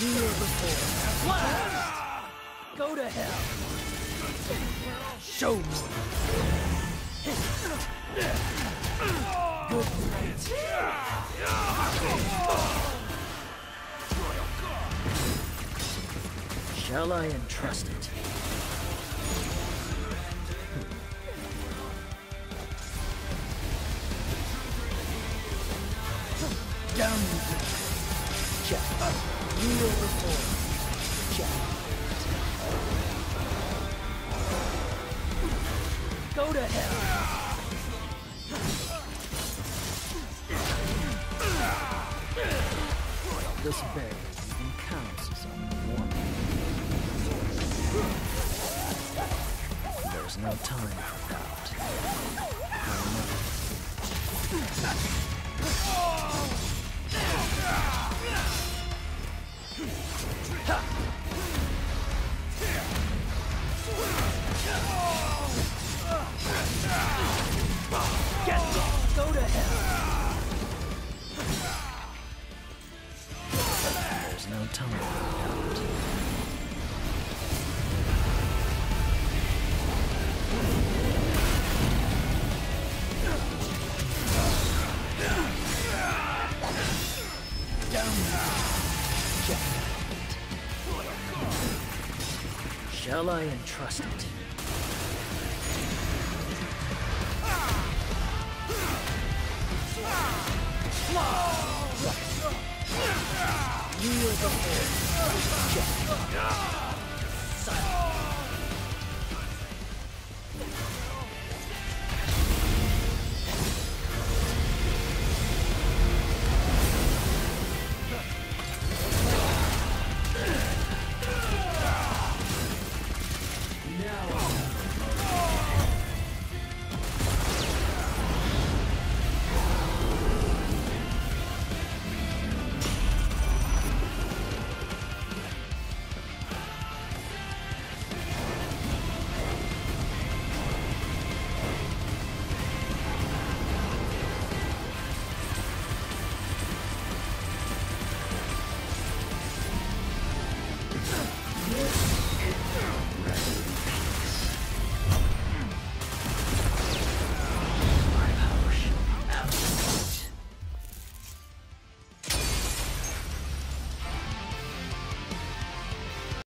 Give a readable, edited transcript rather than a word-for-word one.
Kneel before. Blast! Go to hell. Show me. Good night. Shall I entrust it? Down with it. Check. Kneel before. Check. Go to hell. This bear even counts as a warning. There's no time for doubt. Get lost! Go to hell! There's no time for doubt. Down. Check. Shall I entrust it? Kneel before. Check. Silence. Ready.